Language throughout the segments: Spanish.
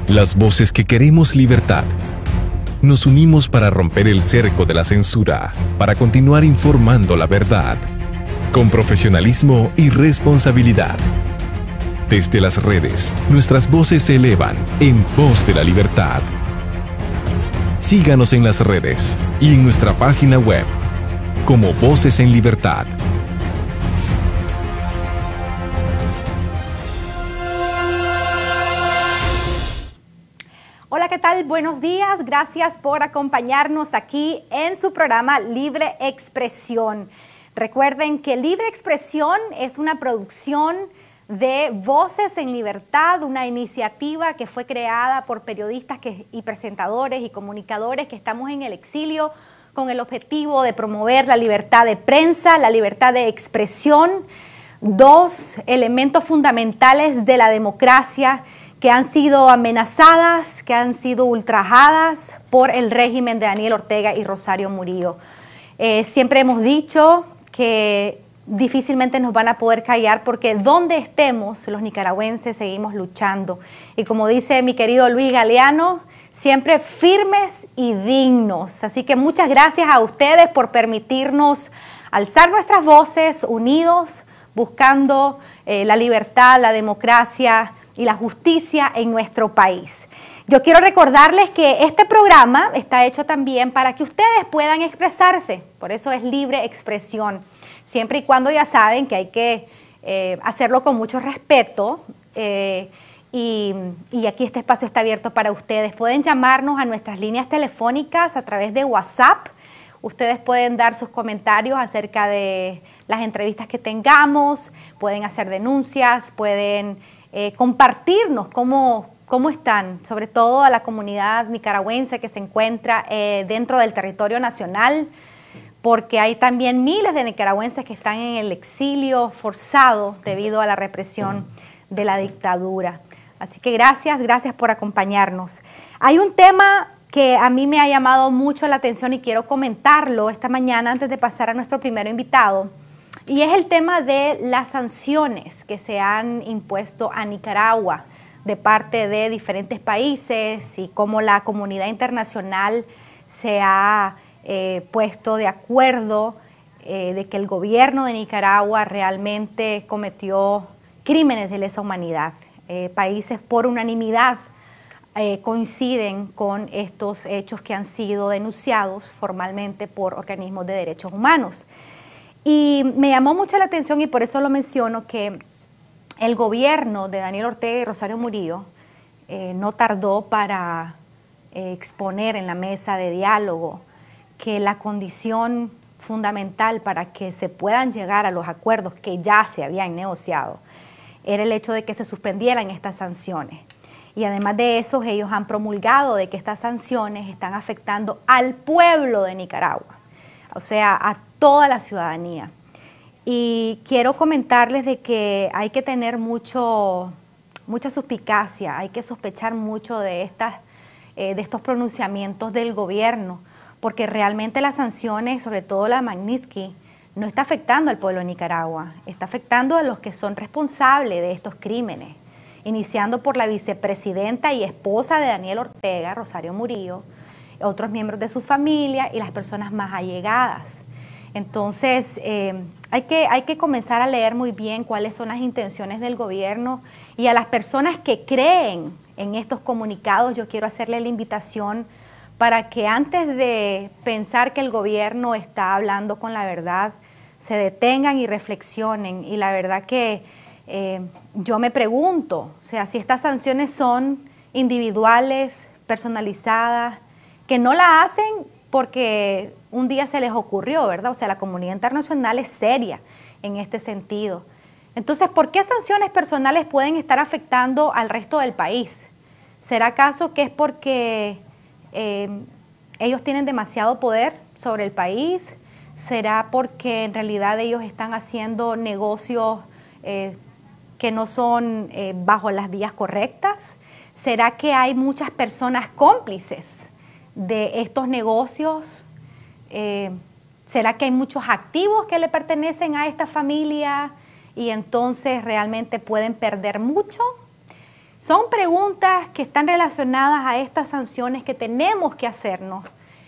Las voces que queremos libertad. Nos unimos para romper el cerco de la censura, para continuar informando la verdad, con profesionalismo y responsabilidad. Desde las redes, nuestras voces se elevan en pos de la libertad. Síganos en las redes y en nuestra página web como Voces en Libertad. Hola, ¿qué tal? Buenos días. Gracias por acompañarnos aquí en su programa Libre Expresión. Recuerden que Libre Expresión es una producción de Voces en Libertad, una iniciativa que fue creada por periodistas y presentadores y comunicadores que estamos en el exilio con el objetivo de promover la libertad de prensa, la libertad de expresión, dos elementos fundamentales de la democracia que han sido amenazadas, que han sido ultrajadas por el régimen de Daniel Ortega y Rosario Murillo. Siempre hemos dicho que difícilmente nos van a poder callar porque donde estemos los nicaragüenses seguimos luchando. Y como dice mi querido Luis Galeano, siempre firmes y dignos. Así que muchas gracias a ustedes por permitirnos alzar nuestras voces unidos, buscando la libertad, la democracia y la justicia en nuestro país. Yo quiero recordarles que este programa está hecho también para que ustedes puedan expresarse, por eso es libre expresión, siempre y cuando ya saben que hay que hacerlo con mucho respeto y aquí este espacio está abierto para ustedes. Pueden llamarnos a nuestras líneas telefónicas a través de WhatsApp, ustedes pueden dar sus comentarios acerca de las entrevistas que tengamos, pueden hacer denuncias, pueden compartirnos cómo están, sobre todo a la comunidad nicaragüense que se encuentra dentro del territorio nacional, porque hay también miles de nicaragüenses que están en el exilio forzado debido a la represión de la dictadura. Así que gracias por acompañarnos. Hay un tema que a mí me ha llamado mucho la atención y quiero comentarlo esta mañana antes de pasar a nuestro primer invitado. Y es el tema de las sanciones que se han impuesto a Nicaragua de parte de diferentes países y cómo la comunidad internacional se ha puesto de acuerdo de que el gobierno de Nicaragua realmente cometió crímenes de lesa humanidad. Países por unanimidad coinciden con estos hechos que han sido denunciados formalmente por organismos de derechos humanos. Y me llamó mucho la atención y por eso lo menciono que el gobierno de Daniel Ortega y Rosario Murillo no tardó para exponer en la mesa de diálogo que la condición fundamental para que se puedan llegar a los acuerdos que ya se habían negociado era el hecho de que se suspendieran estas sanciones. Y además de eso, ellos han promulgado de que estas sanciones están afectando al pueblo de Nicaragua, o sea, a toda la ciudadanía. Y quiero comentarles de que hay que tener mucha suspicacia, hay que sospechar mucho de estos pronunciamientos del gobierno, porque realmente las sanciones, sobre todo la Magnitsky, no está afectando al pueblo de Nicaragua, está afectando a los que son responsables de estos crímenes, iniciando por la vicepresidenta y esposa de Daniel Ortega, Rosario Murillo, otros miembros de su familia y las personas más allegadas. Entonces, hay que comenzar a leer muy bien cuáles son las intenciones del gobierno y a las personas que creen en estos comunicados, yo quiero hacerle la invitación para que antes de pensar que el gobierno está hablando con la verdad, se detengan y reflexionen. Y la verdad que yo me pregunto, o sea, si estas sanciones son individuales, personalizadas, que no la hacen porque un día se les ocurrió, ¿verdad? O sea, la comunidad internacional es seria en este sentido. Entonces, ¿por qué sanciones personales pueden estar afectando al resto del país? ¿Será acaso que es porque ellos tienen demasiado poder sobre el país? ¿Será porque en realidad ellos están haciendo negocios que no son bajo las vías correctas? ¿Será que hay muchas personas cómplices de estos negocios? ¿Será que hay muchos activos que le pertenecen a esta familia y entonces realmente pueden perder mucho? Son preguntas que están relacionadas a estas sanciones que tenemos que hacernos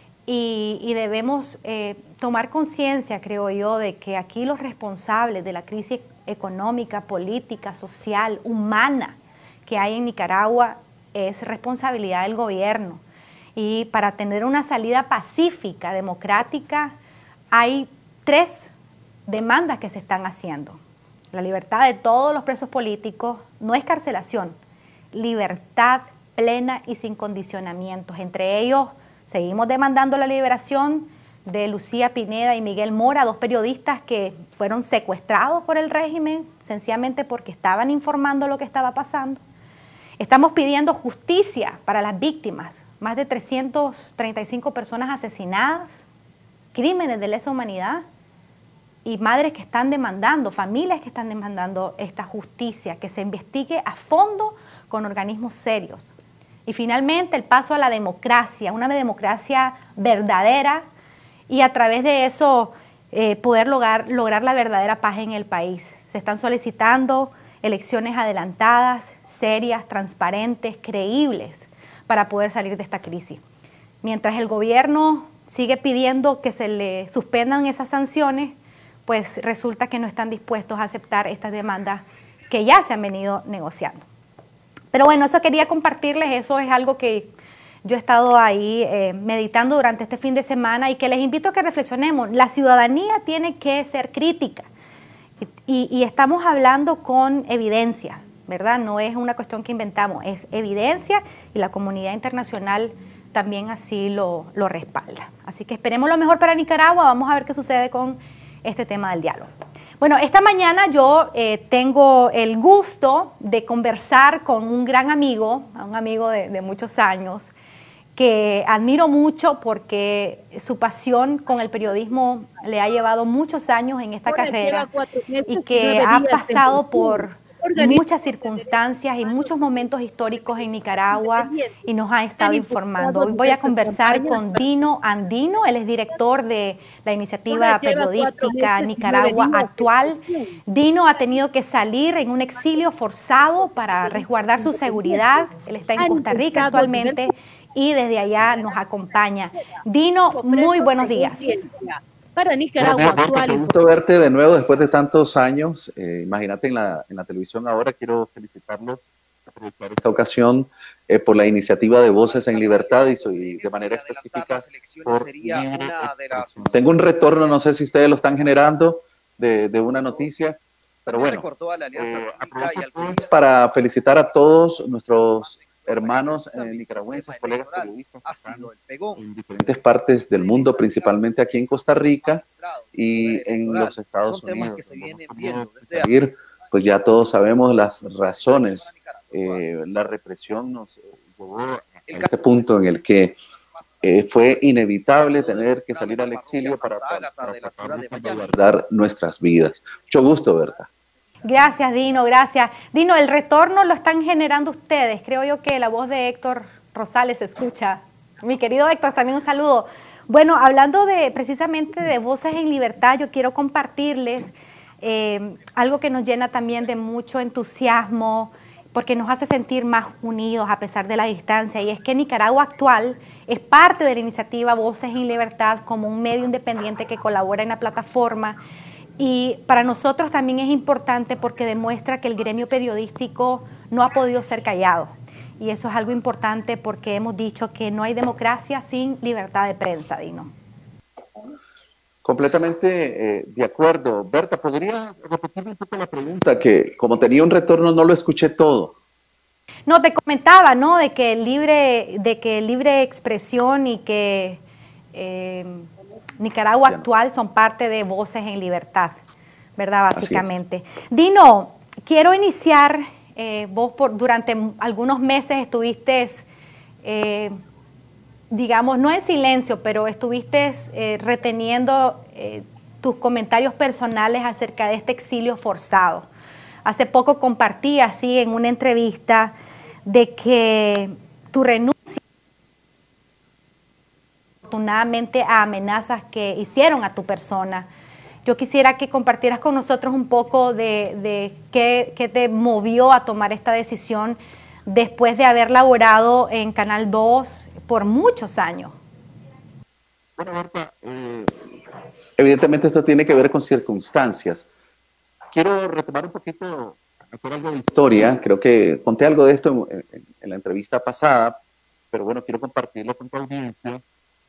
y debemos tomar conciencia, creo yo, de que aquí los responsables de la crisis económica, política, social, humana que hay en Nicaragua es responsabilidad del gobierno. Y para tener una salida pacífica, democrática, hay 3 demandas que se están haciendo. La libertad de todos los presos políticos, no escarcelación, libertad plena y sin condicionamientos. Entre ellos, seguimos demandando la liberación de Lucía Pineda y Miguel Mora, 2 periodistas que fueron secuestrados por el régimen, sencillamente porque estaban informando lo que estaba pasando. Estamos pidiendo justicia para las víctimas, más de 335 personas asesinadas, crímenes de lesa humanidad, y madres que están demandando, familias que están demandando esta justicia, que se investigue a fondo con organismos serios. Y finalmente el paso a la democracia, una democracia verdadera, y a través de eso poder lograr la verdadera paz en el país. Se están solicitando elecciones adelantadas, serias, transparentes, creíbles, para poder salir de esta crisis. Mientras el gobierno sigue pidiendo que se le suspendan esas sanciones, pues resulta que no están dispuestos a aceptar estas demandas que ya se han venido negociando. Pero bueno, eso quería compartirles, eso es algo que yo he estado ahí meditando durante este fin de semana y que les invito a que reflexionemos. La ciudadanía tiene que ser crítica y estamos hablando con evidencia, ¿verdad? No es una cuestión que inventamos, es evidencia y la comunidad internacional también así lo respalda. Así que esperemos lo mejor para Nicaragua, vamos a ver qué sucede con este tema del diálogo. Bueno, esta mañana yo tengo el gusto de conversar con un gran amigo, un amigo de muchos años, que admiro mucho porque su pasión con el periodismo le ha llevado muchos años en esta carrera y que ha pasado por muchas circunstancias y muchos momentos históricos en Nicaragua y nos ha estado informando. Hoy voy a conversar con Dino Andino, él es director de la iniciativa periodística Nicaragua Actual. Dino ha tenido que salir en un exilio forzado para resguardar su seguridad. Él está en Costa Rica actualmente y desde allá nos acompaña. Dino, muy buenos días. Para Nicaragua Actual. Un gusto verte de nuevo después de tantos años. Imagínate en la televisión ahora. Quiero felicitarlos por esta ocasión por la iniciativa de Voces en Libertad y de manera específica tengo un retorno, no sé si ustedes lo están generando, de una noticia, pero bueno, para felicitar a todos nuestros hermanos nicaragüenses, colegas periodistas en diferentes partes del mundo, principalmente aquí en Costa Rica y en los Estados Unidos. Pues ya todos sabemos las razones, la represión nos llevó a este punto en el que fue inevitable tener que salir al exilio para guardar nuestras vidas. Mucho gusto, ¿verdad? Gracias, Dino, gracias. Dino, el retorno lo están generando ustedes. Creo yo que la voz de Héctor Rosales se escucha. Mi querido Héctor, también un saludo. Bueno, hablando precisamente de Voces en Libertad, yo quiero compartirles algo que nos llena también de mucho entusiasmo, porque nos hace sentir más unidos a pesar de la distancia, y es que Nicaragua Actual es parte de la iniciativa Voces en Libertad como un medio independiente que colabora en la plataforma. Y para nosotros también es importante porque demuestra que el gremio periodístico no ha podido ser callado. Y eso es algo importante porque hemos dicho que no hay democracia sin libertad de prensa, Dino. Completamente de acuerdo. Berta, ¿podría repetirme un poco la pregunta? Que como tenía un retorno no lo escuché todo. No, te comentaba, ¿no? De que libre expresión y que Nicaragua Actual son parte de Voces en Libertad, ¿verdad? Básicamente. Dino, quiero iniciar, vos durante algunos meses estuviste, digamos, no en silencio, pero estuviste reteniendo tus comentarios personales acerca de este exilio forzado. Hace poco compartí así en una entrevista de que tu renuncia afortunadamente a amenazas que hicieron a tu persona. Yo quisiera que compartieras con nosotros un poco de qué te movió a tomar esta decisión después de haber laborado en Canal 2 por muchos años? Bueno, Marta, evidentemente esto tiene que ver con circunstancias. Quiero retomar un poquito, hacer algo de historia. Creo que conté algo de esto en la entrevista pasada, pero bueno, quiero compartirlo con tu audiencia.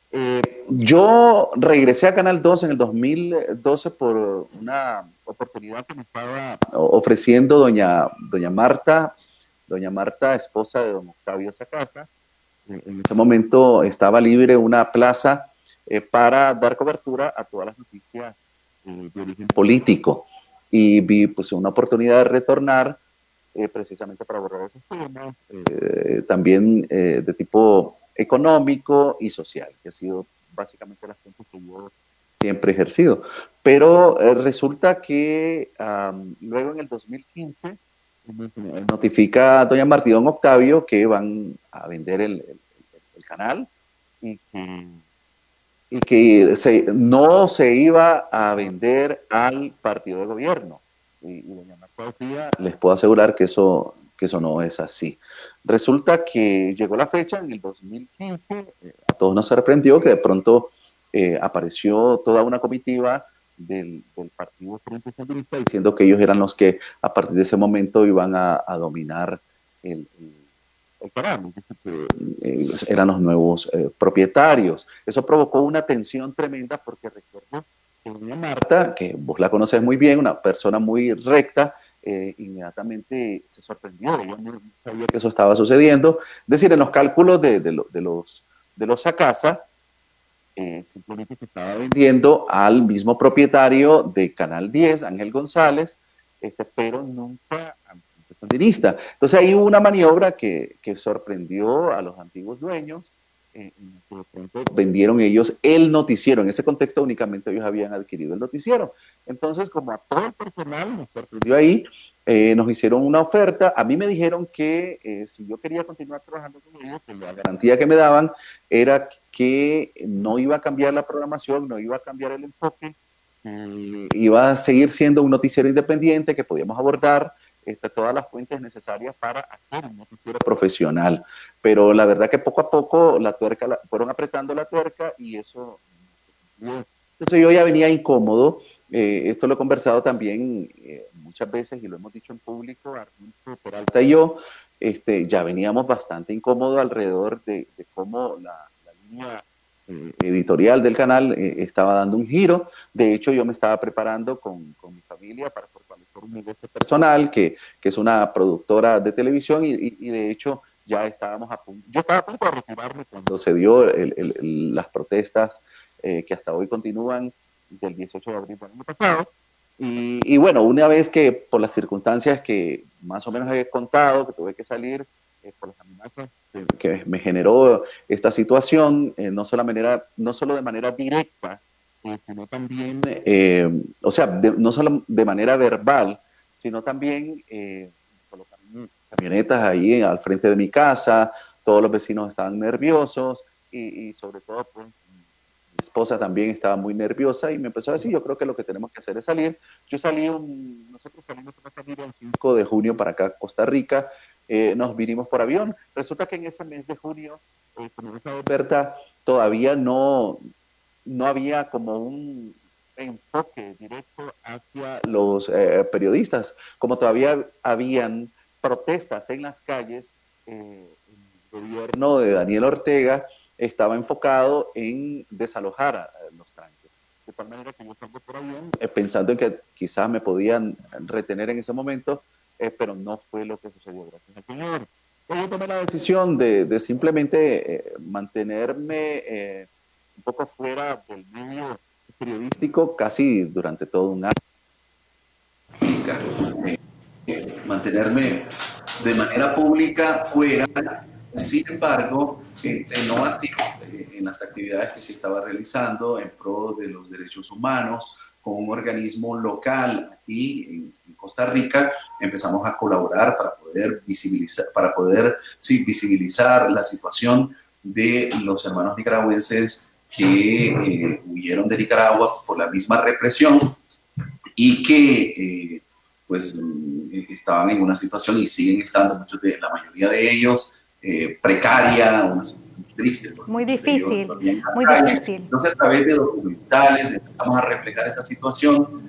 Yo regresé a Canal 2 en el 2012 por una oportunidad que me estaba ofreciendo doña Marta, esposa de don Octavio Sacasa. En ese momento estaba libre una plaza para dar cobertura a todas las noticias de origen político. Y vi pues una oportunidad de retornar precisamente para abordar esos temas, también de tipo económico y social, que ha sido básicamente las fuentes que yo siempre he ejercido. Pero resulta que luego en el 2015 notifica a doña Martí y don Octavio que van a vender el canal y que no se iba a vender al partido de gobierno. Y doña Marta decía, les puedo asegurar que eso no es así. Resulta que llegó la fecha en el 2015, a todos nos sorprendió que de pronto apareció toda una comitiva del Partido Frente Sandinista diciendo que ellos eran los que a partir de ese momento iban a dominar el canal, eran los nuevos propietarios. Eso provocó una tensión tremenda porque recuerdo que doña Marta, que vos la conoces muy bien, una persona muy recta, inmediatamente se sorprendió, ella no sabía que eso estaba sucediendo. Es decir, en los cálculos de los Sacasa, simplemente se estaba vendiendo al mismo propietario de Canal 10, Ángel González, pero nunca sandinista. Entonces ahí hubo una maniobra que sorprendió a los antiguos dueños, de pronto vendieron ellos el noticiero. En ese contexto únicamente ellos habían adquirido el noticiero. Entonces, como a todo el personal nos sorprendió ahí, nos hicieron una oferta. A mí me dijeron que si yo quería continuar trabajando con ellos, que la garantía que me daban era que no iba a cambiar la programación, no iba a cambiar el enfoque, iba a seguir siendo un noticiero independiente que podíamos abordar todas las fuentes necesarias para hacer un noticiero profesional. Pero la verdad que poco a poco fueron apretando la tuerca y eso... Entonces yo ya venía incómodo. Esto lo he conversado también muchas veces y lo hemos dicho en público, Arnulfo Peralta y yo, ya veníamos bastante incómodos alrededor de cómo la línea editorial del canal estaba dando un giro. De hecho, yo me estaba preparando con mi familia para fortalecer un negocio personal, que es una productora de televisión, y de hecho ya estábamos yo estaba a punto de retirarme cuando se dio las protestas que hasta hoy continúan del 18 de abril del año pasado. Y bueno, una vez que por las circunstancias que más o menos he contado, que tuve que salir por las amenazas que me generó esta situación, no solo de manera directa, sino también, o sea, no solo de manera verbal, sino también colocando camionetas ahí al frente de mi casa, todos los vecinos estaban nerviosos y sobre todo, pues, mi esposa también estaba muy nerviosa y me empezó a decir, yo creo que lo que tenemos que hacer es salir. Nosotros salimos con la familia el 5 de junio para acá, Costa Rica, nos vinimos por avión. Resulta que en ese mes de junio, como dijo Berta, todavía no había como un enfoque directo hacia los periodistas, como todavía habían protestas en las calles, el gobierno de Daniel Ortega estaba enfocado en desalojar a los tranques. De tal manera que yo salgo por avión pensando en que quizás me podían retener en ese momento, pero no fue lo que sucedió, gracias al Señor. Yo tomé la decisión de simplemente mantenerme un poco fuera del medio periodístico casi durante todo un año. Mantenerme de manera pública fuera. Sin embargo, no así en las actividades que se estaba realizando en pro de los derechos humanos con un organismo local aquí en Costa Rica. Empezamos a colaborar para poder visibilizar la situación de los hermanos nicaragüenses que huyeron de Nicaragua por la misma represión y que pues estaban en una situación y siguen estando, la mayoría de ellos, precaria, una situación triste. Muy difícil, muy difícil. Entonces, a través de documentales empezamos a reflejar esa situación,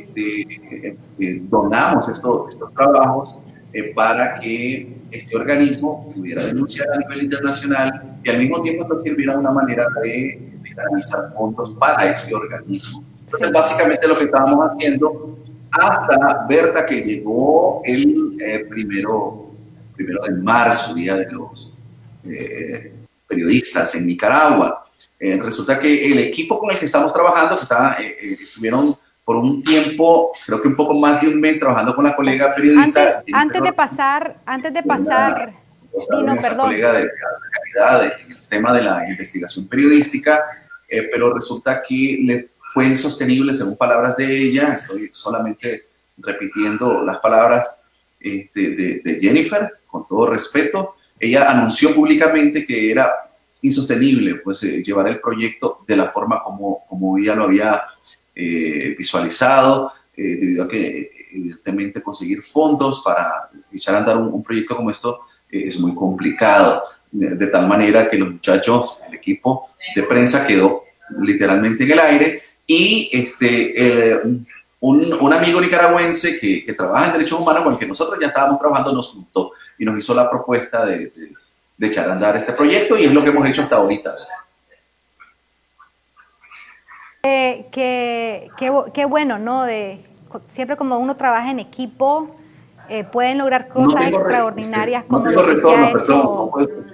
donamos estos trabajos para que este organismo pudiera denunciar a nivel internacional y al mismo tiempo esto sirviera una manera de canalizar fondos para este organismo. Entonces, básicamente lo que estábamos haciendo hasta, Berta, que llegó el primero de marzo, Día de los Periodistas en Nicaragua. Resulta que el equipo con el que estamos trabajando, que estuvieron por un tiempo, creo que un poco más de un mes, trabajando con la colega periodista. Antes de pasar, Dino, perdón. Colega de calidad en el tema de la investigación periodística, pero resulta que le fue insostenible, según palabras de ella. Estoy solamente repitiendo las palabras de Jennifer, con todo respeto. Ella anunció públicamente que era insostenible pues, llevar el proyecto de la forma como ella lo había visualizado, debido a que evidentemente conseguir fondos para echar a andar un proyecto como esto es muy complicado, de tal manera que los muchachos, el equipo de prensa quedó literalmente en el aire y un amigo nicaragüense que trabaja en derechos humanos con el que nosotros ya estábamos trabajando nos juntó y nos hizo la propuesta de echar a andar este proyecto y es lo que hemos hecho hasta ahorita. Qué bueno, ¿no? Siempre cuando uno trabaja en equipo, pueden lograr cosas extraordinarias como lo que se ha hecho.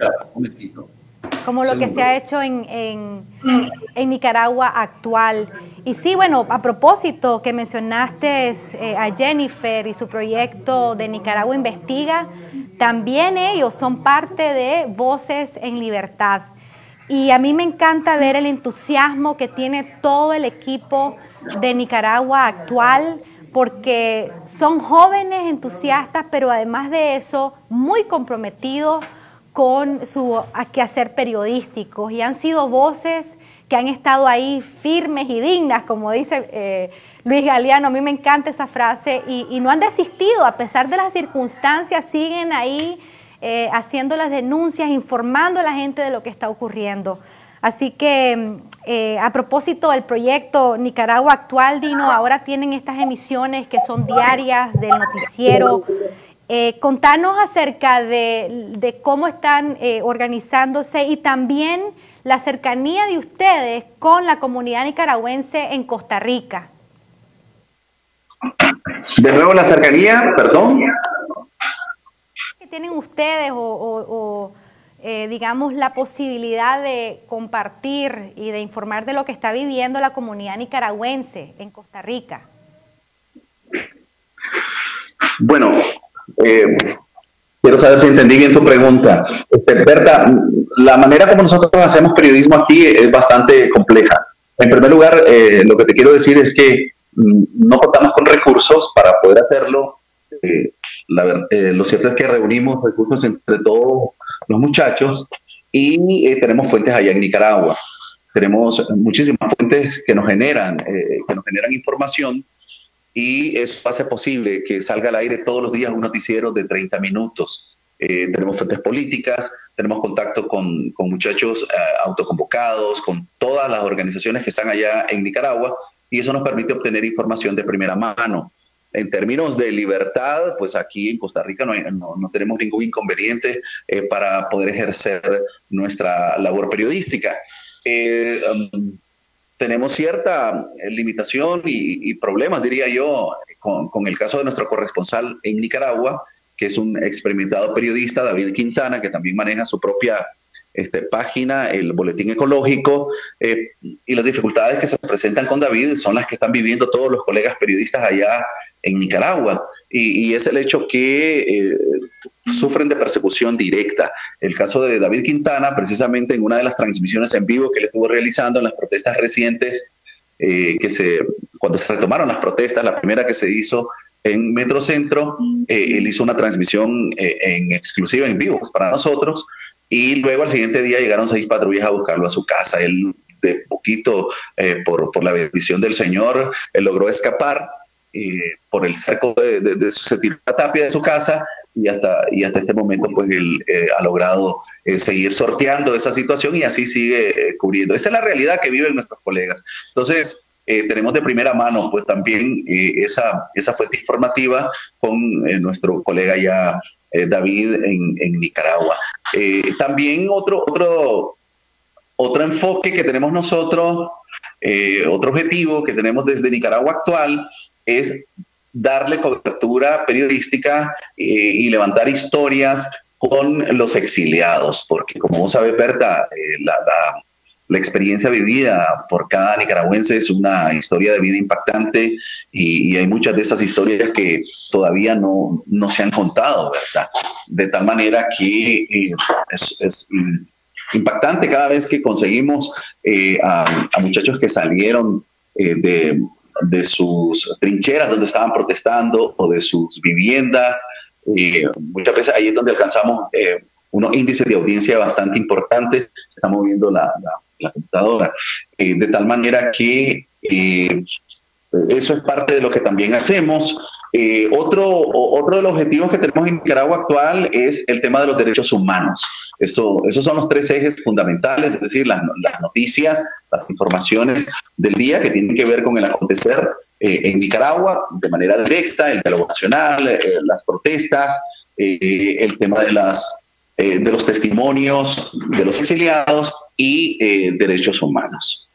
Como lo que se ha hecho en Nicaragua actual. Y sí, bueno, a propósito que mencionaste a Jennifer y su proyecto de Nicaragua Investiga, también ellos son parte de Voces en Libertad. Y a mí me encanta ver el entusiasmo que tiene todo el equipo de Nicaragua actual, porque son jóvenes entusiastas, pero además de eso, muy comprometidos con su quehacer periodístico y han sido voces que han estado ahí firmes y dignas, como dice Luis Galeano. A mí me encanta esa frase y no han desistido, a pesar de las circunstancias, siguen ahí haciendo las denuncias, informando a la gente de lo que está ocurriendo. Así que a propósito del proyecto Nicaragua Actual, Dino, ahora tienen estas emisiones que son diarias del noticiero. Contanos acerca de cómo están organizándose y también la cercanía de ustedes con la comunidad nicaragüense en Costa Rica. De nuevo la cercanía, perdón. ¿Qué tienen ustedes digamos, la posibilidad de compartir y de informar de lo que está viviendo la comunidad nicaragüense en Costa Rica? Bueno, quiero saber si entendí bien tu pregunta. Berta, la manera como nosotros hacemos periodismo aquí es bastante compleja. En primer lugar, lo que te quiero decir es que no contamos con recursos para poder hacerlo. Lo cierto es que reunimos recursos entre todos los muchachos y tenemos fuentes allá en Nicaragua. Tenemos muchísimas fuentes que nos generan información. Y eso hace posible que salga al aire todos los días un noticiero de 30 minutos. Tenemos fuentes políticas, tenemos contacto con muchachos autoconvocados, con todas las organizaciones que están allá en Nicaragua, y eso nos permite obtener información de primera mano. En términos de libertad, pues aquí en Costa Rica no tenemos ningún inconveniente para poder ejercer nuestra labor periodística. Tenemos cierta limitación y problemas, diría yo, con el caso de nuestro corresponsal en Nicaragua, que es un experimentado periodista, David Quintana, que también maneja su propia página, el Boletín Ecológico, y las dificultades que se presentan con David son las que están viviendo todos los colegas periodistas allá en Nicaragua, y es el hecho que sufren de persecución directa. El caso de David Quintana, precisamente en una de las transmisiones en vivo que él estuvo realizando en las protestas recientes, cuando se retomaron las protestas, la primera que se hizo en Metrocentro, él hizo una transmisión en exclusiva en vivo para nosotros, y luego al siguiente día llegaron 6 patrullas a buscarlo a su casa. Él, de poquito, por la bendición del Señor, él logró escapar. por el cerco se tiró la tapia de su casa y hasta este momento pues él ha logrado seguir sorteando esa situación y así sigue cubriendo. Esa es la realidad que viven nuestros colegas. Entonces, tenemos de primera mano pues también esa fuente informativa con nuestro colega ya David en Nicaragua. También otro enfoque que tenemos nosotros, otro objetivo que tenemos desde Nicaragua Actual es darle cobertura periodística y levantar historias con los exiliados, porque como vos sabés, Berta, la experiencia vivida por cada nicaragüense es una historia de vida impactante y hay muchas de esas historias que todavía no se han contado, ¿verdad? De tal manera que es impactante cada vez que conseguimos a muchachos que salieron de sus trincheras donde estaban protestando o de sus viviendas. Muchas veces ahí es donde alcanzamos unos índices de audiencia bastante importantes. Se está moviendo la computadora. De tal manera que eso es parte de lo que también hacemos. Otro de los objetivos que tenemos en Nicaragua Actual es el tema de los derechos humanos. Esos son los tres ejes fundamentales, es decir, las noticias, las informaciones del día que tienen que ver con el acontecer en Nicaragua de manera directa, el diálogo nacional, las protestas, el tema de los testimonios de los exiliados y derechos humanos.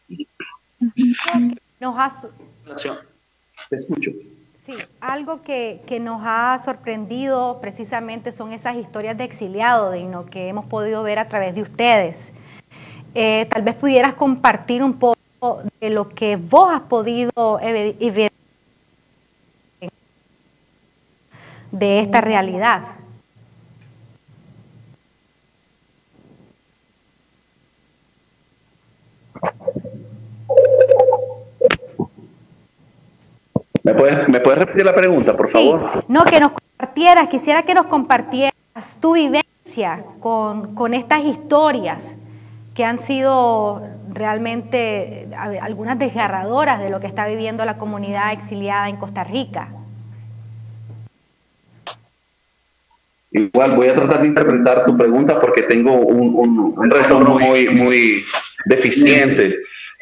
Te escucho. Sí, algo que nos ha sorprendido precisamente son esas historias de exiliado, Dino, que hemos podido ver a través de ustedes. Tal vez pudieras compartir un poco de lo que vos has podido ver de esta realidad. ¿Me puedes repetir la pregunta, por favor? No, que nos compartieras, quisiera que nos compartieras tu vivencia con estas historias que han sido realmente algunas desgarradoras de lo que está viviendo la comunidad exiliada en Costa Rica. Igual voy a tratar de interpretar tu pregunta porque tengo un retorno muy deficiente.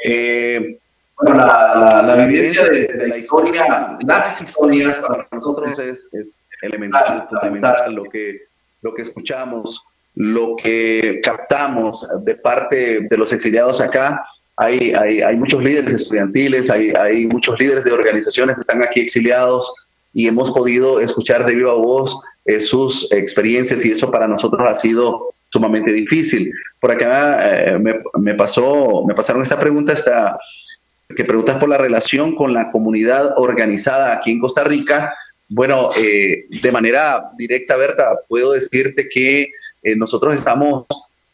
Bueno, la vivencia de la historia, las historias para nosotros es elemental, fundamental, lo que escuchamos, lo que captamos de parte de los exiliados acá. Hay muchos líderes estudiantiles, hay muchos líderes de organizaciones que están aquí exiliados y hemos podido escuchar de viva voz sus experiencias y eso para nosotros ha sido sumamente difícil. Por acá me pasaron esta pregunta, que preguntas por la relación con la comunidad organizada aquí en Costa Rica. Bueno, de manera directa, Berta, puedo decirte que nosotros estamos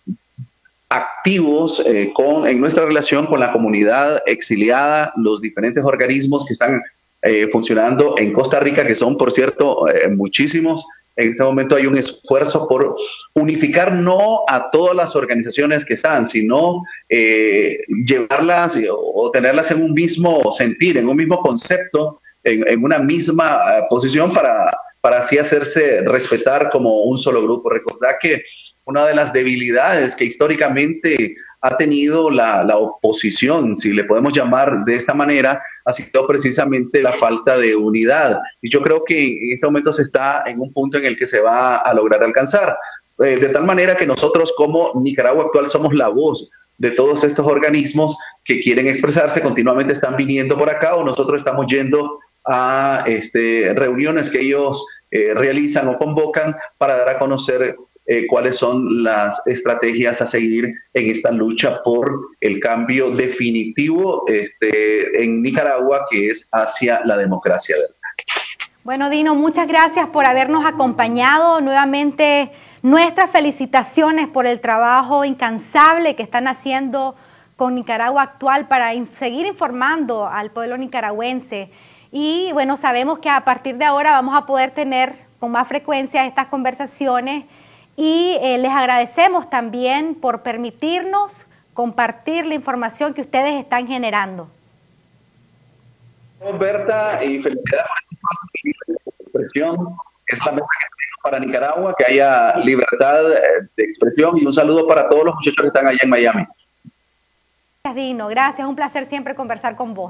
activos en nuestra relación con la comunidad exiliada, los diferentes organismos que están funcionando en Costa Rica, que son, por cierto, muchísimos. En este momento hay un esfuerzo por unificar no a todas las organizaciones que están, sino llevarlas o tenerlas en un mismo sentir, en un mismo concepto, en una misma posición para así hacerse respetar como un solo grupo. Recordad que una de las debilidades que históricamente ha tenido la oposición, si le podemos llamar de esta manera, ha sido precisamente la falta de unidad. Y yo creo que en este momento se está en un punto en el que se va a lograr alcanzar. De tal manera que nosotros como Nicaragua Actual somos la voz de todos estos organismos que quieren expresarse, continuamente están viniendo por acá o nosotros estamos yendo a reuniones que ellos realizan o convocan para dar a conocer cuáles son las estrategias a seguir en esta lucha por el cambio definitivo en Nicaragua, que es hacia la democracia. Bueno, Dino, muchas gracias por habernos acompañado. Nuevamente, nuestras felicitaciones por el trabajo incansable que están haciendo con Nicaragua Actual para seguir informando al pueblo nicaragüense. Y bueno, sabemos que a partir de ahora vamos a poder tener con más frecuencia estas conversaciones. Y les agradecemos también por permitirnos compartir la información que ustedes están generando. Berta, y felicidades por esta expresión. Es la meta que tenemos para Nicaragua, que haya libertad de expresión, y un saludo para todos los muchachos que están allá en Miami. Gracias, Dino. Gracias. Un placer siempre conversar con vos.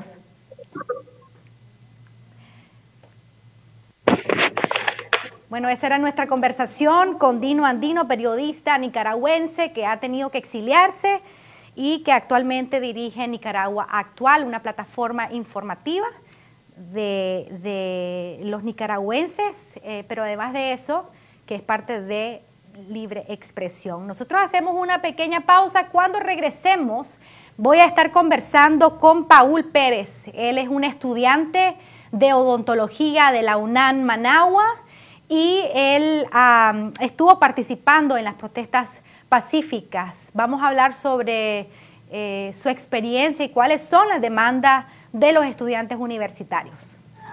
Bueno, esa era nuestra conversación con Dino Andino, periodista nicaragüense que ha tenido que exiliarse y que actualmente dirige Nicaragua Actual, una plataforma informativa de los nicaragüenses, pero además de eso, que es parte de Libre Expresión. Nosotros hacemos una pequeña pausa. Cuando regresemos, voy a estar conversando con Paul Pérez. Él es un estudiante de odontología de la UNAM Managua y él estuvo participando en las protestas pacíficas. Vamos a hablar sobre su experiencia y cuáles son las demandas de los estudiantes universitarios.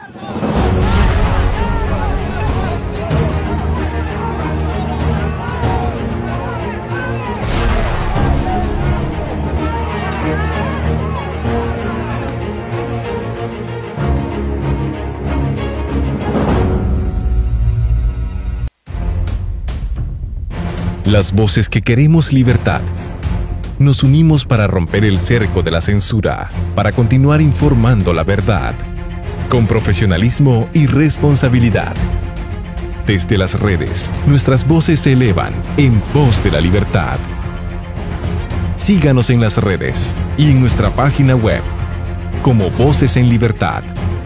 Las voces que queremos libertad. Nos unimos para romper el cerco de la censura, para continuar informando la verdad, con profesionalismo y responsabilidad. Desde las redes, nuestras voces se elevan en pos de la libertad. Síganos en las redes y en nuestra página web como Voces en Libertad.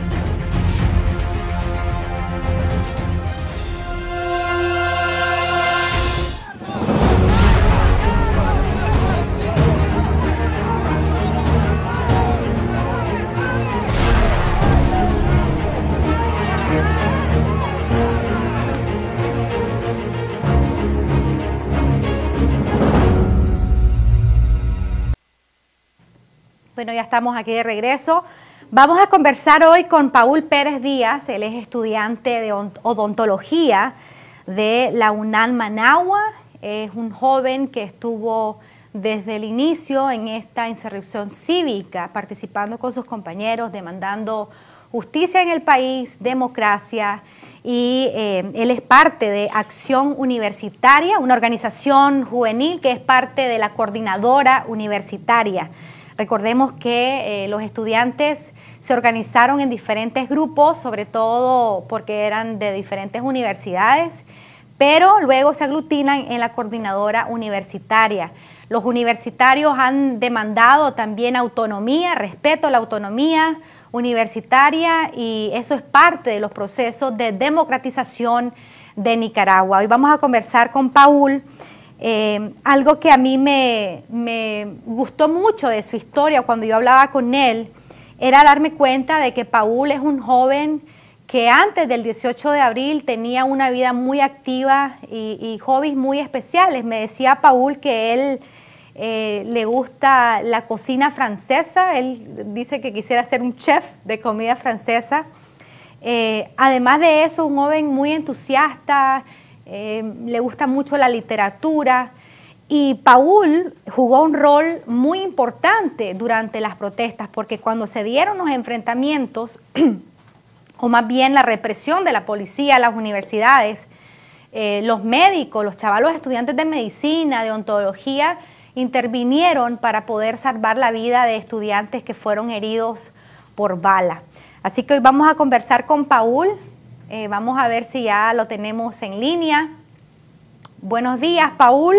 Bueno, ya estamos aquí de regreso. Vamos a conversar hoy con Paul Pérez Díaz. Él es estudiante de odontología de la UNAM Managua. Es un joven que estuvo desde el inicio en esta insurrección cívica, participando con sus compañeros, demandando justicia en el país, democracia, y él es parte de Acción Universitaria, una organización juvenil que es parte de la Coordinadora Universitaria. Recordemos que los estudiantes se organizaron en diferentes grupos, sobre todo porque eran de diferentes universidades, pero luego se aglutinan en la Coordinadora Universitaria. Los universitarios han demandado también autonomía, respeto a la autonomía universitaria, y eso es parte de los procesos de democratización de Nicaragua. Hoy vamos a conversar con Paul. Algo que a mí me gustó mucho de su historia cuando yo hablaba con él era darme cuenta de que Paul es un joven que antes del 18 de abril tenía una vida muy activa y hobbies muy especiales. Me decía Paul que él le gusta la cocina francesa. Él dice que quisiera ser un chef de comida francesa. Además de eso, un joven muy entusiasta, le gusta mucho la literatura, y Paul jugó un rol muy importante durante las protestas, porque cuando se dieron los enfrentamientos, o más bien la represión de la policía a las universidades, los médicos, los chavalos estudiantes de medicina, de odontología, intervinieron para poder salvar la vida de estudiantes que fueron heridos por bala. Así que hoy vamos a conversar con Paul. Vamos a ver si ya lo tenemos en línea. Buenos días, Paul.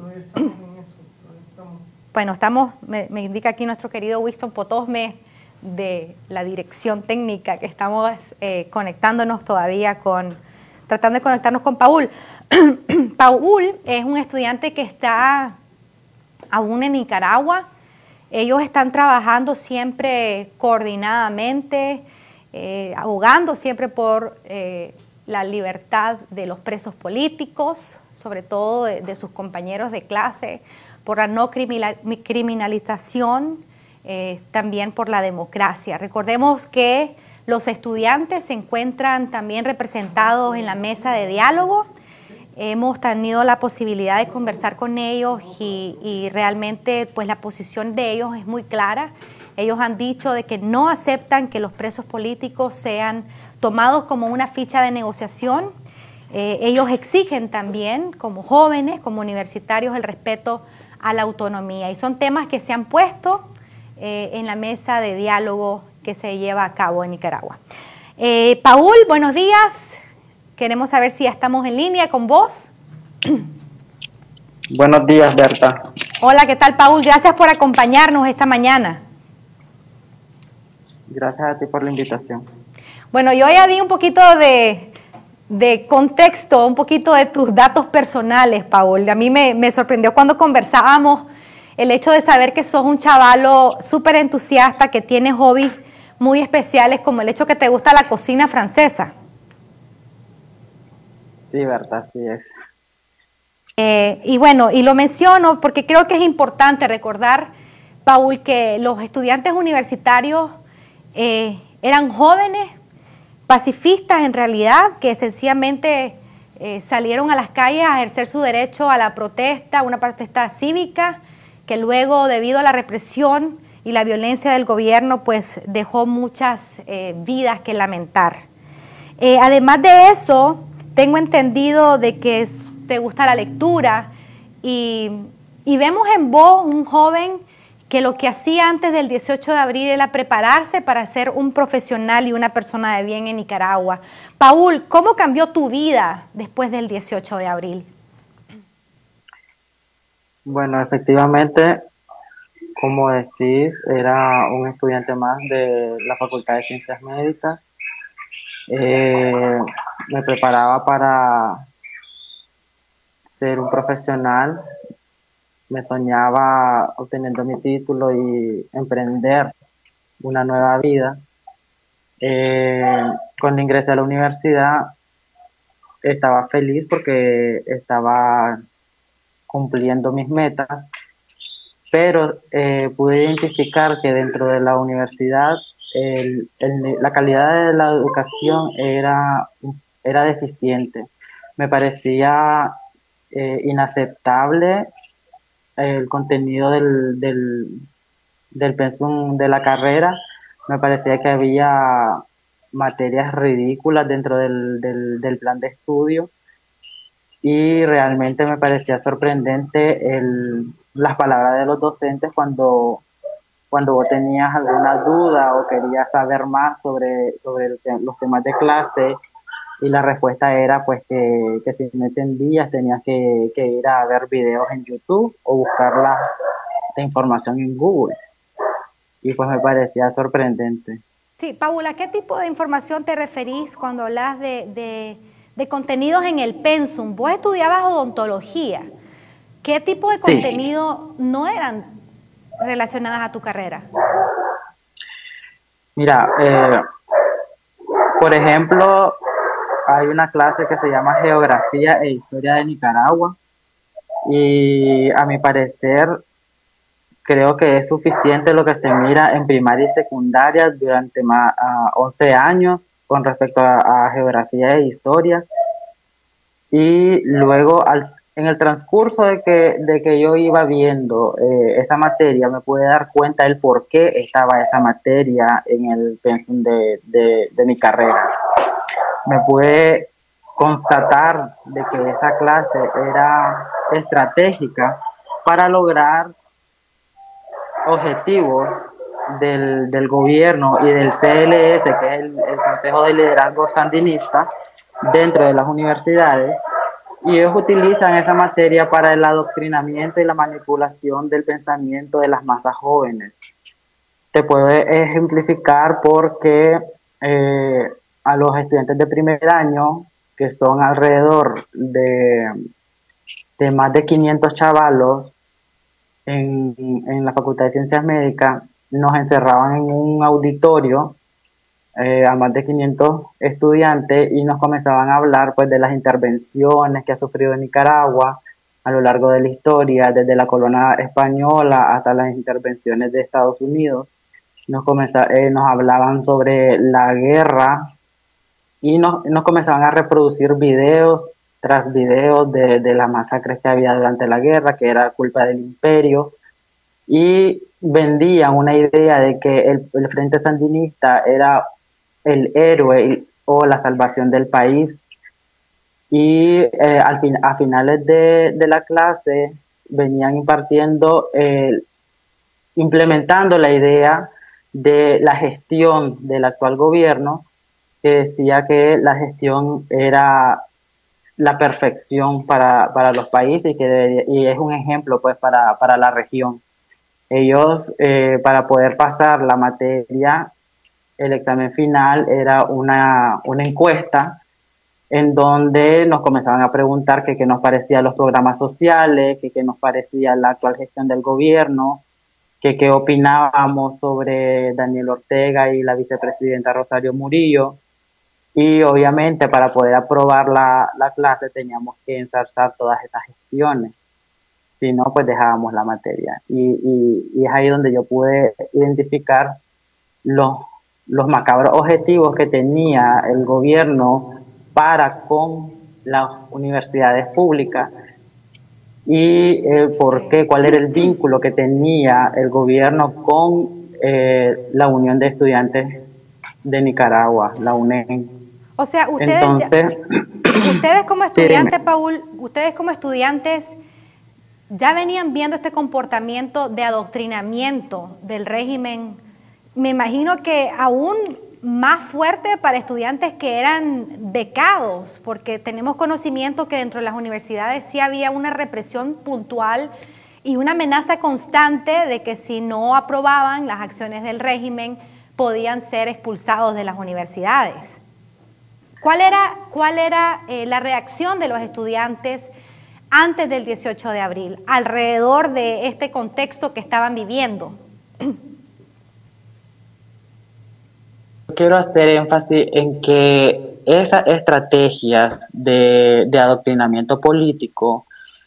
Bueno, me indica aquí nuestro querido Winston Potosme de la dirección técnica que estamos conectándonos todavía tratando de conectarnos con Paul. Paul es un estudiante que está aún en Nicaragua. Ellos están trabajando siempre coordinadamente, abogando siempre por la libertad de los presos políticos, sobre todo de sus compañeros de clase, por la no criminalización, también por la democracia. Recordemos que los estudiantes se encuentran también representados en la mesa de diálogo. Hemos tenido la posibilidad de conversar con ellos y realmente pues la posición de ellos es muy clara. Ellos han dicho de que no aceptan que los presos políticos sean tomados como una ficha de negociación. Ellos exigen también, como jóvenes, como universitarios, el respeto a la autonomía. Y son temas que se han puesto en la mesa de diálogo que se lleva a cabo en Nicaragua. Paul, buenos días. Queremos saber si ya estamos en línea con vos. Buenos días, Berta. Hola, ¿qué tal, Paul? Gracias por acompañarnos esta mañana. Gracias a ti por la invitación. Bueno, yo ya di un poquito de contexto, un poquito de tus datos personales, Paul. A mí me sorprendió cuando conversábamos el hecho de saber que sos un chavalo súper entusiasta, que tienes hobbies muy especiales, como el hecho que te gusta la cocina francesa. Sí, Berta, así es. Y bueno, y lo menciono porque creo que es importante recordar, Paul, que los estudiantes universitarios eran jóvenes, pacifistas en realidad, que sencillamente salieron a las calles a ejercer su derecho a la protesta, una protesta cívica, que luego, debido a la represión y la violencia del gobierno, pues dejó muchas vidas que lamentar. Además de eso, tengo entendido de que te gusta la lectura y vemos en vos un joven que lo que hacía antes del 18 de abril era prepararse para ser un profesional y una persona de bien en Nicaragua. Paul, ¿cómo cambió tu vida después del 18 de abril? Bueno, efectivamente, como decís, era un estudiante más de la Facultad de Ciencias Médicas. Me preparaba para ser un profesional. Me soñaba obteniendo mi título y emprender una nueva vida. Cuando ingresé a la universidad estaba feliz porque estaba cumpliendo mis metas, pero pude identificar que dentro de la universidad la calidad de la educación era deficiente. Me parecía inaceptable el contenido del pensum de la carrera. Me parecía que había materias ridículas dentro del plan de estudio y realmente me parecía sorprendente las palabras de los docentes cuando vos tenías alguna duda o querías saber más sobre los temas de clase, y la respuesta era pues que si no entendías tenías que ir a ver videos en YouTube o buscar la información en Google. Y pues me parecía sorprendente. Sí, Paul, ¿a qué tipo de información te referís cuando hablas de contenidos en el pensum? Vos estudiabas odontología. ¿Qué tipo de contenido no eran relacionadas a tu carrera? Mira, por ejemplo, hay una clase que se llama Geografía e Historia de Nicaragua y a mi parecer creo que es suficiente lo que se mira en primaria y secundaria durante 11 años con respecto a Geografía e Historia, y luego en el transcurso de que yo iba viendo esa materia me pude dar cuenta del por qué estaba esa materia en el pensum de mi carrera. Me pude constatar de que esa clase era estratégica para lograr objetivos del gobierno y del CLS, que es el Consejo de Liderazgo Sandinista, dentro de las universidades, y ellos utilizan esa materia para el adoctrinamiento y la manipulación del pensamiento de las masas jóvenes. Te puedo ejemplificar porque a los estudiantes de primer año, que son alrededor de más de 500 chavalos en la Facultad de Ciencias Médicas, nos encerraban en un auditorio a más de 500 estudiantes y nos comenzaban a hablar pues de las intervenciones que ha sufrido Nicaragua a lo largo de la historia, desde la colonia española hasta las intervenciones de Estados Unidos. Nos hablaban sobre la guerra y nos comenzaban a reproducir videos tras videos de las masacres que había durante la guerra, que era culpa del imperio, y vendían una idea de que el Frente Sandinista era el héroe o la salvación del país. Y a finales de la clase venían impartiendo, implementando la idea de la gestión del actual gobierno, que decía que la gestión era la perfección para los países y es un ejemplo pues para la región. Ellos, para poder pasar la materia, el examen final era una encuesta en donde nos comenzaban a preguntar qué nos parecían los programas sociales, qué nos parecía la actual gestión del gobierno, qué opinábamos sobre Daniel Ortega y la vicepresidenta Rosario Murillo. Y obviamente para poder aprobar la clase teníamos que ensalzar todas esas gestiones, si no pues dejábamos la materia. Y es ahí donde yo pude identificar los, los macabros objetivos que tenía el gobierno para con las universidades públicas y por qué, cuál era el vínculo que tenía el gobierno con la Unión de Estudiantes de Nicaragua, la UNEN. O sea, Entonces, ustedes como estudiantes, sí, Paul, ustedes como estudiantes ya venían viendo este comportamiento de adoctrinamiento del régimen, me imagino que aún más fuerte para estudiantes que eran becados, porque tenemos conocimiento que dentro de las universidades sí había una represión puntual y una amenaza constante de que si no aprobaban las acciones del régimen podían ser expulsados de las universidades. ¿Cuál era la reacción de los estudiantes antes del 18 de abril, alrededor de este contexto que estaban viviendo? quiero hacer énfasis en que esas estrategias de adoctrinamiento político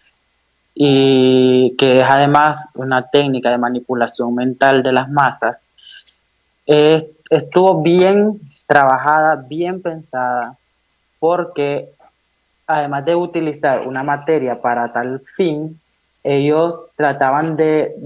y que es además una técnica de manipulación mental de las masas, estuvo bien trabajada, bien pensada, porque además de utilizar una materia para tal fin, ellos trataban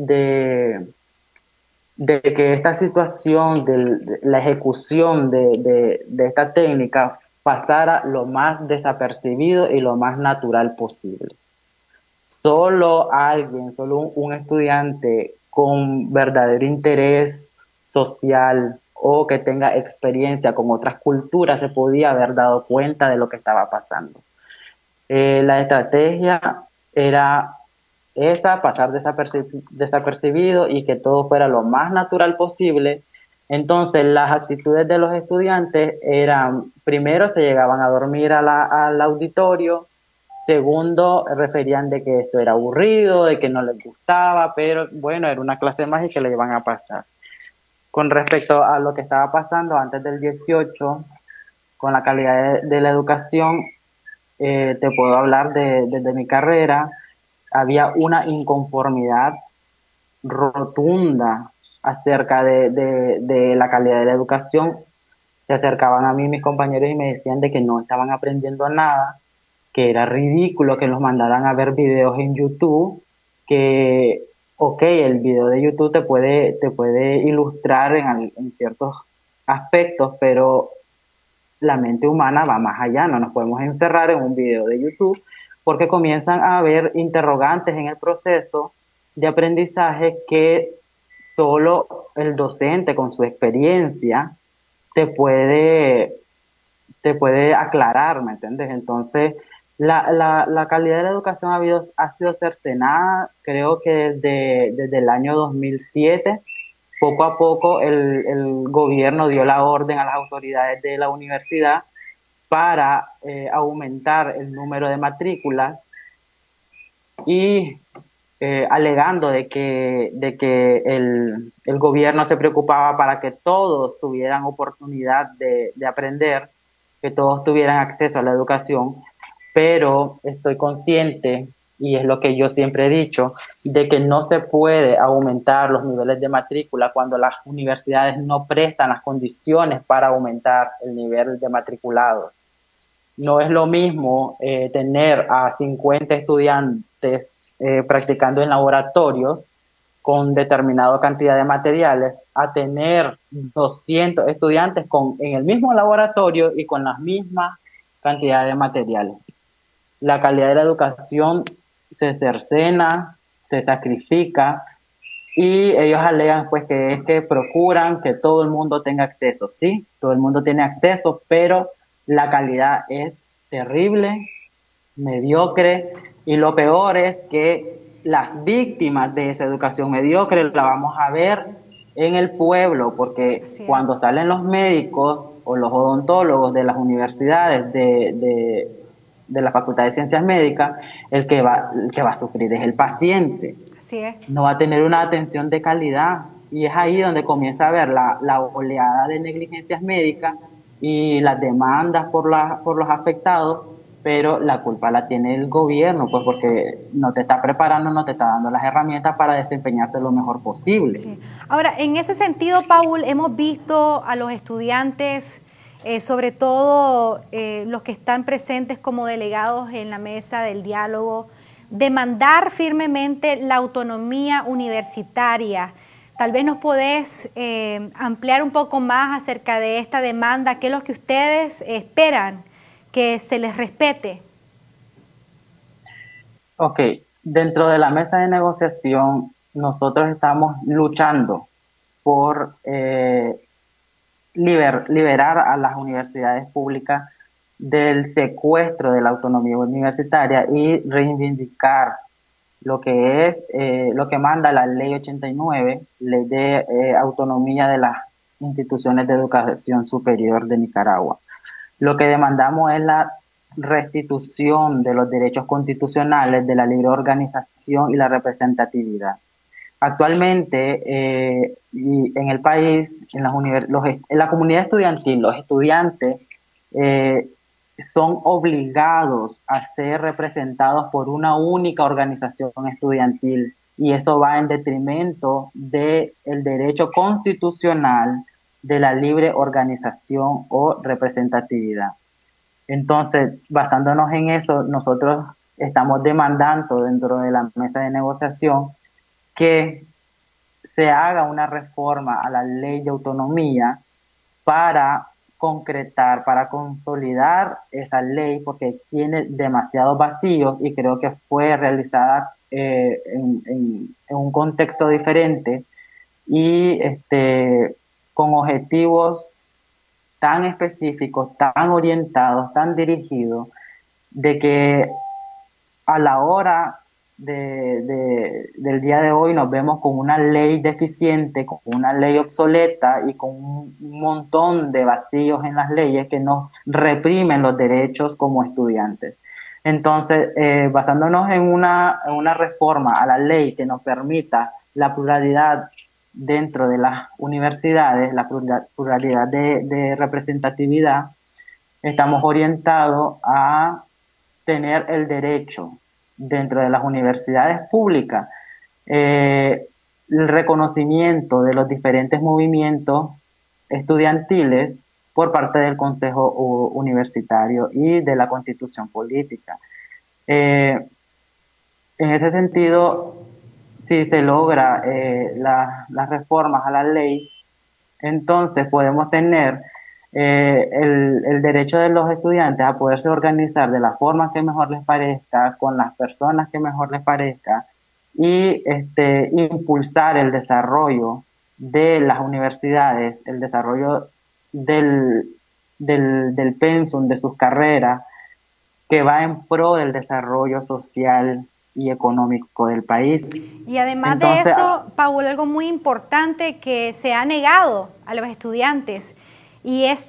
de que esta situación, de la ejecución de esta técnica pasara lo más desapercibido y lo más natural posible. Solo alguien, solo un estudiante con verdadero interés social o que tenga experiencia con otras culturas se podía haber dado cuenta de lo que estaba pasando. La estrategia era esa, pasar desapercibido y que todo fuera lo más natural posible. Entonces las actitudes de los estudiantes eran, primero se llegaban a dormir al auditorio, segundo referían de que esto era aburrido, de que no les gustaba, pero bueno, era una clase más y que le iban a pasar. Con respecto a lo que estaba pasando antes del 18, con la calidad de la educación, te puedo hablar desde mi carrera, había una inconformidad rotunda acerca de la calidad de la educación. Se acercaban a mí mis compañeros y me decían de que no estaban aprendiendo nada, que era ridículo que los mandaran a ver videos en YouTube, que, ok, el video de YouTube te puede ilustrar en ciertos aspectos, pero la mente humana va más allá, no nos podemos encerrar en un video de YouTube porque comienzan a haber interrogantes en el proceso de aprendizaje que solo el docente con su experiencia te puede, te puede aclarar, ¿me entiendes? Entonces, la calidad de la educación ha sido cercenada, creo que desde el año 2007 poco a poco el gobierno dio la orden a las autoridades de la universidad para aumentar el número de matrículas y alegando de que el gobierno se preocupaba para que todos tuvieran oportunidad de aprender, que todos tuvieran acceso a la educación, pero estoy consciente, y es lo que yo siempre he dicho, de que no se puede aumentar los niveles de matrícula cuando las universidades no prestan las condiciones para aumentar el nivel de matriculados. No es lo mismo tener a 50 estudiantes practicando en laboratorio con determinada cantidad de materiales a tener 200 estudiantes en el mismo laboratorio y con las mismas cantidades de materiales. La calidad de la educación se cercena, se sacrifica, y ellos alegan pues que es que procuran que todo el mundo tenga acceso. Sí, todo el mundo tiene acceso, pero la calidad es terrible, mediocre, y lo peor es que las víctimas de esa educación mediocre la vamos a ver en el pueblo, porque cuando salen los médicos o los odontólogos de las universidades de la Facultad de Ciencias Médicas, el que va a sufrir es el paciente. Así es. No va a tener una atención de calidad, y es ahí donde comienza a ver la oleada de negligencias médicas y las demandas por los afectados, pero la culpa la tiene el gobierno, pues porque no te está preparando, no te está dando las herramientas para desempeñarte lo mejor posible. Sí. Ahora, en ese sentido, Paul, hemos visto a los estudiantes, sobre todo los que están presentes como delegados en la mesa del diálogo, demandar firmemente la autonomía universitaria. Tal vez nos podés ampliar un poco más acerca de esta demanda, qué es lo que ustedes esperan que se les respete. Ok, dentro de la mesa de negociación nosotros estamos luchando por liberar a las universidades públicas del secuestro de la autonomía universitaria y reivindicar lo que es lo que manda la Ley 89, Ley de Autonomía de las Instituciones de Educación Superior de Nicaragua. Lo que demandamos es la restitución de los derechos constitucionales de la libre organización y la representatividad. Actualmente en el país, en la comunidad estudiantil, los estudiantes son obligados a ser representados por una única organización estudiantil, y eso va en detrimento del derecho constitucional de la libre organización o representatividad. Entonces, basándonos en eso, nosotros estamos demandando dentro de la mesa de negociación que se haga una reforma a la ley de autonomía para concretar, para consolidar esa ley, porque tiene demasiados vacíos y creo que fue realizada en un contexto diferente y con objetivos tan específicos, tan orientados, tan dirigidos, de que a la hora del día de hoy nos vemos con una ley deficiente, con una ley obsoleta y con un montón de vacíos en las leyes que nos reprimen los derechos como estudiantes. Entonces, basándonos en una reforma a la ley que nos permita la pluralidad dentro de las universidades, la pluralidad de representatividad, estamos orientados a tener el derecho dentro de las universidades públicas, el reconocimiento de los diferentes movimientos estudiantiles por parte del Consejo Universitario y de la Constitución Política. En ese sentido, si se logra las reformas a la ley, entonces podemos tener el derecho de los estudiantes a poderse organizar de la forma que mejor les parezca, con las personas que mejor les parezca, y impulsar el desarrollo de las universidades, el desarrollo del pensum de sus carreras, que va en pro del desarrollo social y económico del país. Y además de eso, Paul, algo muy importante que se ha negado a los estudiantes, y es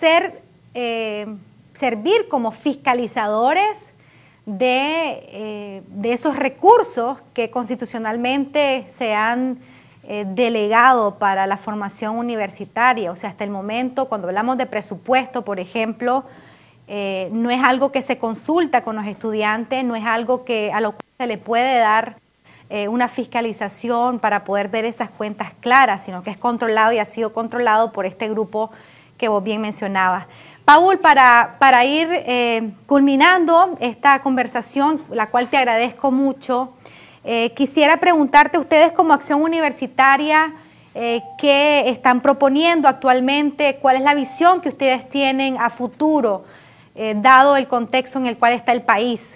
servir como fiscalizadores de esos recursos que constitucionalmente se han delegado para la formación universitaria. O sea, hasta el momento, cuando hablamos de presupuesto, por ejemplo, no es algo que se consulta con los estudiantes, no es algo a lo cual se le puede dar una fiscalización para poder ver esas cuentas claras, sino que es controlado y ha sido controlado por este grupo que vos bien mencionabas. Paul, para ir culminando esta conversación, la cual te agradezco mucho, Quisiera preguntarte, ustedes como Acción Universitaria, ¿qué están proponiendo actualmente? ¿Cuál es la visión que ustedes tienen a futuro, dado el contexto en el cual está el país?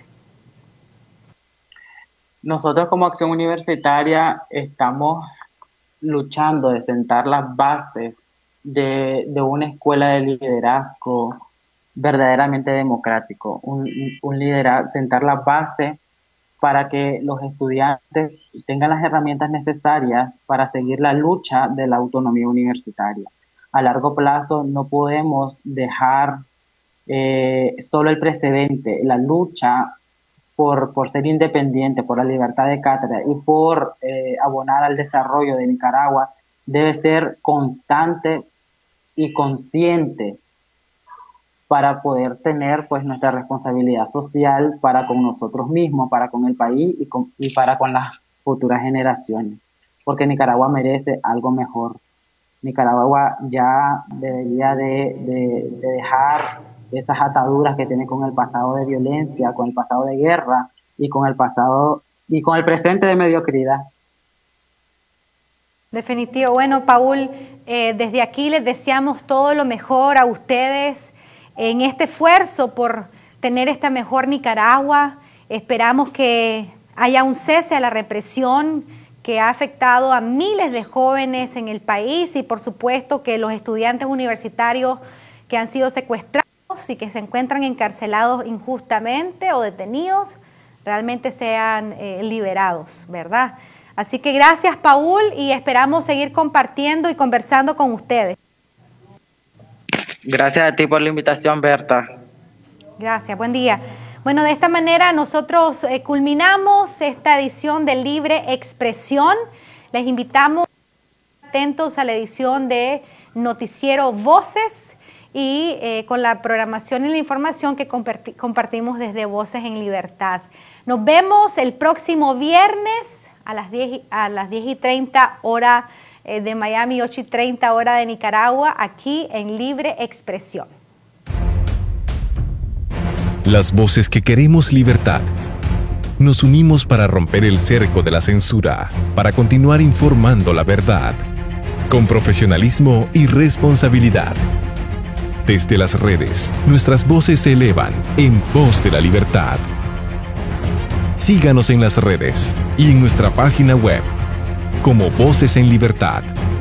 Nosotros como Acción Universitaria estamos luchando de sentar las bases de una escuela de liderazgo verdaderamente democrático, sentar las bases para que los estudiantes tengan las herramientas necesarias para seguir la lucha de la autonomía universitaria. A largo plazo no podemos dejar solo el precedente, la lucha por ser independiente, por la libertad de cátedra y por abonar al desarrollo de Nicaragua debe ser constante y consciente para poder tener pues nuestra responsabilidad social para con nosotros mismos, para con el país y para con las futuras generaciones, porque Nicaragua merece algo mejor. Nicaragua ya debería de dejar esas ataduras que tiene con el pasado de violencia, con el pasado de guerra y con el pasado y con el presente de mediocridad. Definitivo. Bueno, Paul, desde aquí les deseamos todo lo mejor a ustedes en este esfuerzo por tener esta mejor Nicaragua. Esperamos que haya un cese a la represión que ha afectado a miles de jóvenes en el país y por supuesto que los estudiantes universitarios que han sido secuestrados y que se encuentran encarcelados injustamente o detenidos realmente sean liberados, ¿verdad? Así que gracias, Paul, y esperamos seguir compartiendo y conversando con ustedes. Gracias a ti por la invitación, Berta. Gracias, buen día. Bueno, de esta manera nosotros culminamos esta edición de Libre Expresión. Les invitamos atentos a la edición de Noticiero Voces y con la programación y la información que compartimos desde Voces en Libertad. Nos vemos el próximo viernes a las 10:30 hora de Miami, 8:30 hora de Nicaragua, aquí en Libre Expresión. Las voces que queremos libertad. Nos unimos para romper el cerco de la censura, para continuar informando la verdad, con profesionalismo y responsabilidad. Desde las redes, nuestras voces se elevan en pos de la libertad. Síganos en las redes y en nuestra página web como Voces en Libertad.